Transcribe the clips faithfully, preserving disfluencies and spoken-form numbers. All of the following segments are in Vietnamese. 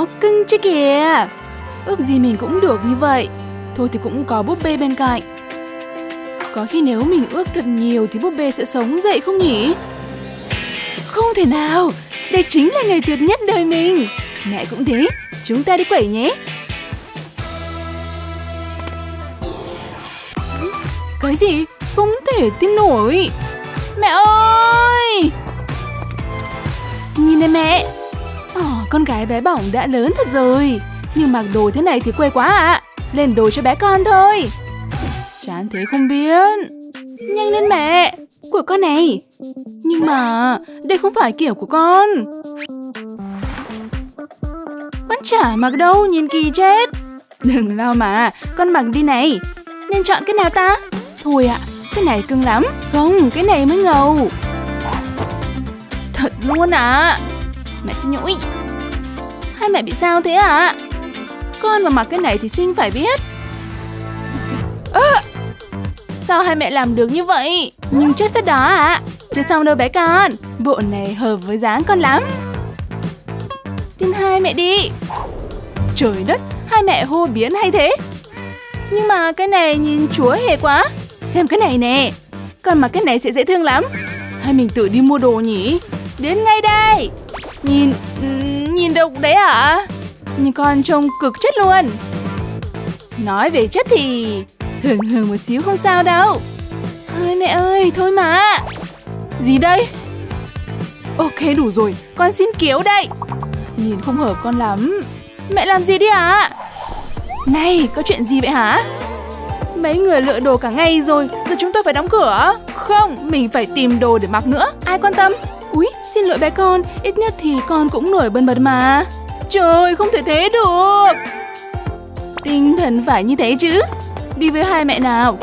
cưng chứ kìa. Ước gì mình cũng được như vậy. Thôi thì cũng có búp bê bên cạnh. Có khi nếu mình ước thật nhiều thì búp bê sẽ sống dậy không nhỉ? Không thể nào. Đây chính là ngày tuyệt nhất đời mình. Mẹ cũng thế. Chúng ta đi quẩy nhé. Cái gì? Không thể tin nổi. Mẹ ơi! Nhìn này mẹ. Ồ, con gái bé bỏng đã lớn thật rồi. Nhưng mặc đồ thế này thì quê quá ạ. À. Lên đồ cho bé con thôi. Chán thế không biết. Nhanh lên mẹ. Của con này. Nhưng mà đây không phải kiểu của con. Con chả mặc đâu. Nhìn kỳ chết. Đừng lo mà. Con mặc đi này. Nên chọn cái nào ta? Thôi ạ. À, cái này cưng lắm. Không, cái này mới ngầu. Thật luôn ạ. À. Mẹ xin lỗi. Hai mẹ bị sao thế ạ? À? Con mà mặc cái này thì xinh phải biết. À, sao hai mẹ làm được như vậy? Nhưng chết phết đó ạ. À? Chưa xong đâu bé con. Bộ này hợp với dáng con lắm. Tin hai mẹ đi. Trời đất, hai mẹ hô biến hay thế. Nhưng mà cái này nhìn chúa hề quá. Xem cái này nè. Con mặc cái này sẽ dễ thương lắm. Hay mình tự đi mua đồ nhỉ? Đến ngay đây. Nhìn... Nhìn đâu đấy hả? À? Nhưng con trông cực chất luôn. Nói về chất thì hưởng hưởng một xíu không sao đâu. Ôi mẹ ơi, thôi mà. Gì đây? Ok đủ rồi, con xin kiếu đây. Nhìn không hợp con lắm. Mẹ làm gì đi ạ? À? Này, có chuyện gì vậy hả? Mấy người lựa đồ cả ngày rồi. Giờ chúng tôi phải đóng cửa. Không, mình phải tìm đồ để mặc nữa. Ai quan tâm? Úi, xin lỗi bé con. Ít nhất thì con cũng nổi bần bật mà. Trời, không thể thế được. Tinh thần phải như thế chứ. Đi với hai mẹ nào.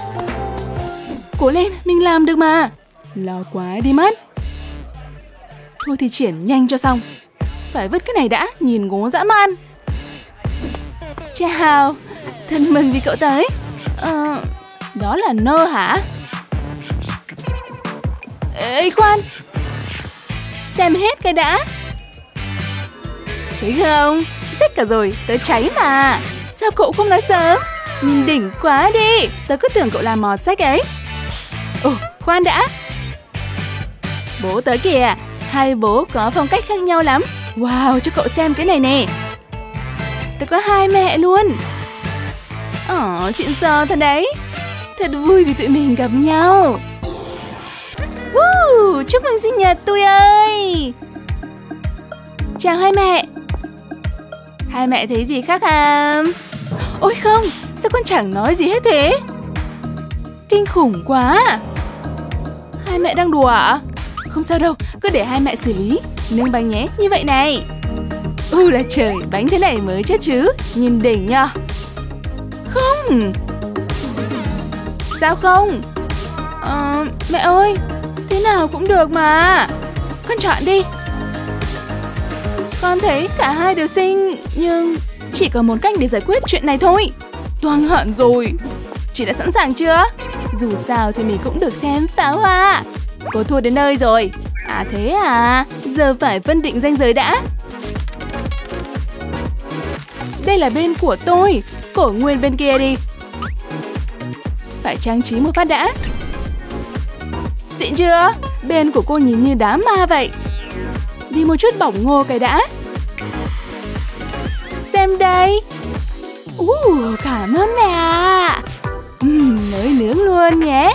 Cố lên, mình làm được mà. Lo quá đi mất. Thôi thì triển nhanh cho xong. Phải vứt cái này đã, nhìn ngố dã man. Chào, thân mừng vì cậu tới. Ờ, đó là nơ hả? Ê khoan. Xem hết cái đã. Thấy không? Rách cả rồi, tớ cháy mà. Sao cậu không nói sớm? Nhìn đỉnh quá đi. Tớ cứ tưởng cậu làm mọt sách ấy. Ồ, khoan đã. Bố tớ kìa. Hai bố có phong cách khác nhau lắm. Wow, cho cậu xem cái này nè. Tớ có hai mẹ luôn. Ồ, xịn sò thật đấy. Thật vui vì tụi mình gặp nhau. Woo, chúc mừng sinh nhật tôi ơi. Chào hai mẹ. Hai mẹ thấy gì khác à? Ôi không, sao con chẳng nói gì hết thế? Kinh khủng quá. Hai mẹ đang đùa à? Không sao đâu, cứ để hai mẹ xử lý. Nướng bánh nhé, như vậy này. Ừ là trời, bánh thế này mới chết chứ. Nhìn đỉnh nhờ. Không. Sao không? Ờ, mẹ ơi, thế nào cũng được mà. Con chọn đi. Con thấy cả hai đều xinh. Nhưng chỉ có một cách để giải quyết chuyện này thôi. Toang hận rồi. Chị đã sẵn sàng chưa? Dù sao thì mình cũng được xem pháo hoa. Cô thua đến nơi rồi. À thế à? Giờ phải phân định ranh giới đã. Đây là bên của tôi. Cổ nguyên bên kia đi. Phải trang trí một phát đã. Xịn chưa? Bên của cô nhìn như đám ma vậy. Đi một chút bỏng ngô cái đã. Xem đây. Uh, cảm ơn mẹ ạ. uhm, Mới nướng luôn nhé.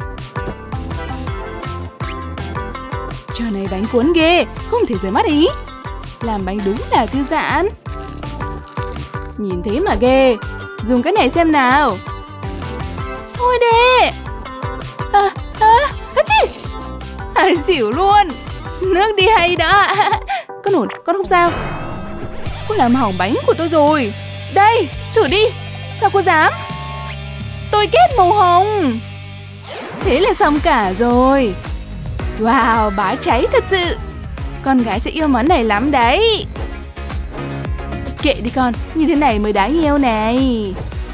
Trò này bánh cuốn ghê. Không thể rời mắt ý. Làm bánh đúng là thư giãn. Nhìn thế mà ghê. Dùng cái này xem nào. Thôi đê. À, à, à chị. À, xỉu luôn. Nước đi hay đó. Con ổn, con không sao. Cô làm hỏng bánh của tôi rồi. Đây, thử đi. Sao cô dám? Tôi kết màu hồng. Thế là xong cả rồi. Wow, bá cháy thật sự. Con gái sẽ yêu món này lắm đấy. Kệ đi con, như thế này mới đáng yêu này.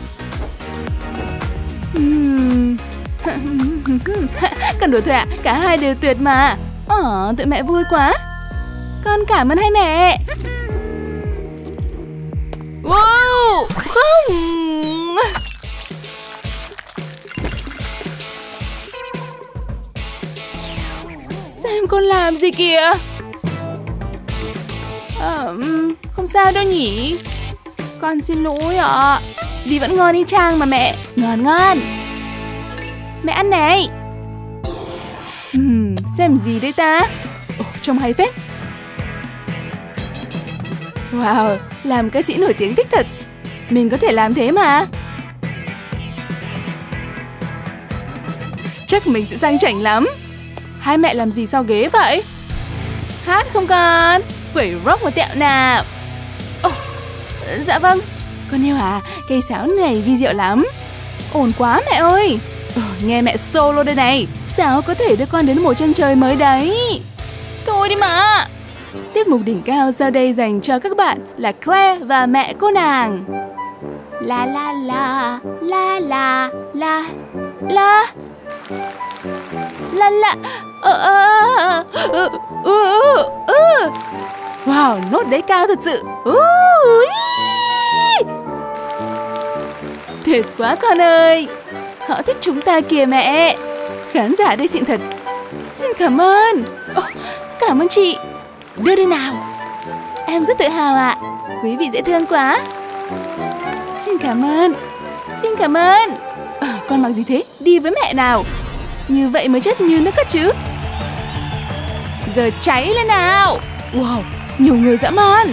uhm. Con đùa thôi ạ, cả hai đều tuyệt mà. Ồ, tụi mẹ vui quá. Con cảm ơn hai mẹ. không. Xem con làm gì kìa. À, không sao đâu nhỉ. Con xin lỗi ạ. Vì vẫn ngon y chang mà mẹ. Ngon ngon. Mẹ ăn này. uhm, Xem gì đây ta. Ồ, trông hay phết. Wow, làm ca sĩ nổi tiếng thích thật. Mình có thể làm thế mà. Chắc mình sẽ sang chảnh lắm. Hai mẹ làm gì sau ghế vậy? Hát không con? Quẩy rock một tẹo nào. Ồ, dạ vâng. Con yêu à, cây sáo này vi diệu lắm. Ổn quá mẹ ơi. Ồ, nghe mẹ solo đây này. Sáo có thể đưa con đến một chân trời mới đấy. Thôi đi mà. Tiết mục đỉnh cao sau đây dành cho các bạn là Claire và mẹ cô nàng. La la la, la la la, la la la. Ờ, ờ, ờ, ờ, ờ. Wow, nốt đấy cao thật sự. Ui. Tuyệt quá con ơi. Họ thích chúng ta kìa mẹ. Khán giả đây xịn thật. Xin cảm ơn. Oh, cảm ơn chị. Đưa đây nào. Em rất tự hào ạ. Quý vị dễ thương quá. Xin cảm ơn. Xin cảm ơn. À, con mặc gì thế? Đi với mẹ nào. Như vậy mới chất như nước cất chứ. Giờ cháy lên nào. Wow, nhiều người dã man.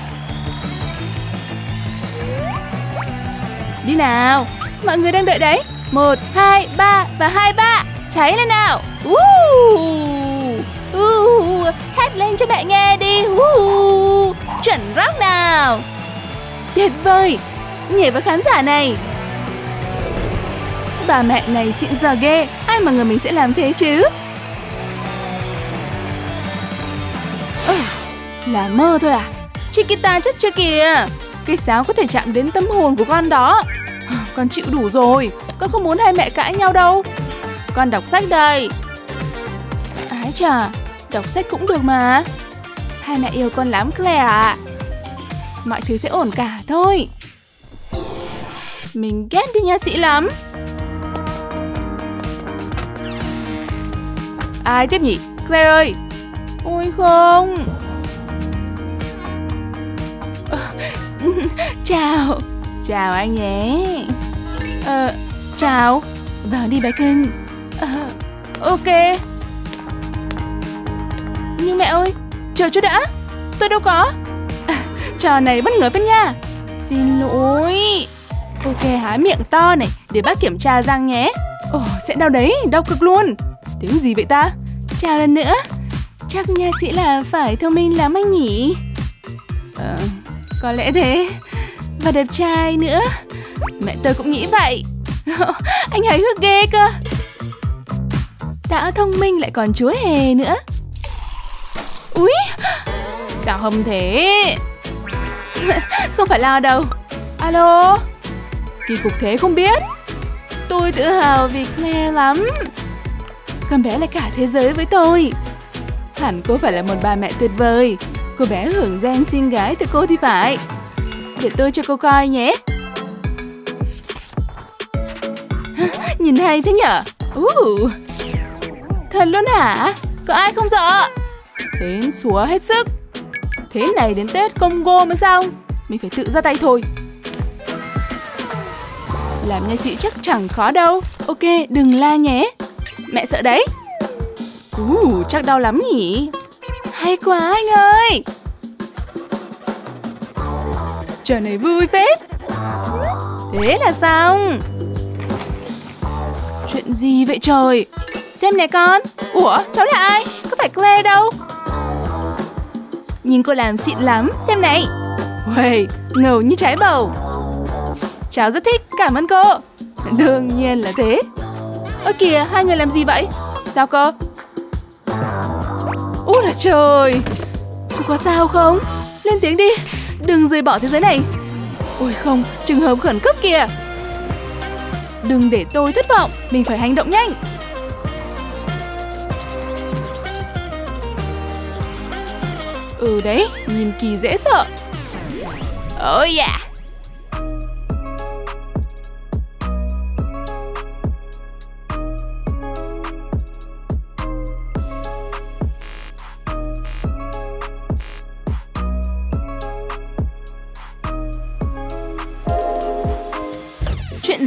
Đi nào. Mọi người đang đợi đấy. Một, hai, ba và hai ba. Cháy lên nào. uh, uh, Hát lên cho mẹ nghe đi. uh, Chuẩn rock nào. Tuyệt vời. Nhảy với khán giả này. Bà mẹ này xịn giờ ghê. Ai mà ngờ mình sẽ làm thế chứ. Ừ, là mơ thôi à. Chiquita chất chưa kìa. Cây sáo có thể chạm đến tâm hồn của con đó. Con chịu đủ rồi. Con không muốn hai mẹ cãi nhau đâu. Con đọc sách đây. Ái chà, đọc sách cũng được mà. Hai mẹ yêu con lắm Claire ạ. Mọi thứ sẽ ổn cả thôi. Mình ghét đi nha sĩ lắm. Ai tiếp nhỉ? Claire ơi. Ôi không. Chào. Chào anh nhé. Ờ, chào. Vào đi bé cưng. Ờ, ok. Nhưng mẹ ơi, chờ chút đã. Tôi đâu có. À, trò này bất ngờ bên nha. Xin lỗi. Ok, há miệng to này để bác kiểm tra răng nhé. Ồ, sẽ đau đấy, đau cực luôn. Tiếng gì vậy ta? Chào lần nữa. Chắc nha sĩ là phải thông minh lắm anh nhỉ? Ờ, có lẽ thế. Và đẹp trai nữa. Mẹ tôi cũng nghĩ vậy. Anh hài hước ghê cơ. Đã thông minh lại còn chúa hề nữa. Úi, sao không thế? Không phải lo đâu. Alo. Kỳ cục thế không biết. Tôi tự hào vì Claire lắm. Con bé là cả thế giới với tôi. Hẳn cô phải là một bà mẹ tuyệt vời. Cô bé hưởng gen xinh gái từ cô thì phải. Để tôi cho cô coi nhé. Nhìn hay thế nhở? uh. Thật luôn hả? Có ai không sợ? Xến xúa hết sức. Thế này đến Tết Congo mới xong. Mình phải tự ra tay thôi. Làm nha sĩ chắc chẳng khó đâu. Ok, đừng la nhé. Mẹ sợ đấy. uh, Chắc đau lắm nhỉ. Hay quá anh ơi. Trò này vui phết. Thế là xong. Chuyện gì vậy trời? Xem nè con. Ủa, cháu là ai? Có phải Claire đâu. Nhìn cô làm xịn lắm. Xem này. Uầy, ngầu như trái bầu. Cháu rất thích, cảm ơn cô. Đương nhiên là thế. Ơ kìa, hai người làm gì vậy? Sao cơ? Ôi là trời. Cô có sao không? Lên tiếng đi. Đừng rời bỏ thế giới này. Ôi không, trường hợp khẩn cấp kìa. Đừng để tôi thất vọng. Mình phải hành động nhanh. Ừ đấy, nhìn kỳ dễ sợ. Oh yeah.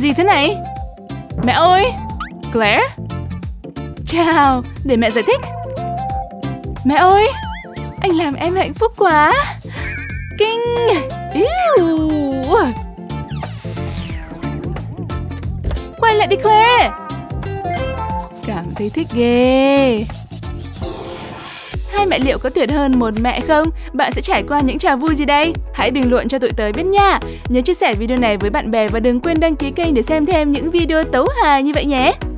gì thế này? Mẹ ơi! Claire? Chào, để mẹ giải thích. Mẹ ơi! Anh làm em hạnh phúc quá. Kinh! Ew. Quay lại đi Claire! Cảm thấy thích ghê. Hai mẹ liệu có tuyệt hơn một mẹ không? Bạn sẽ trải qua những trò vui gì đây? Hãy bình luận cho tụi tớ biết nha. Nhớ chia sẻ video này với bạn bè và đừng quên đăng ký kênh để xem thêm những video tấu hài như vậy nhé.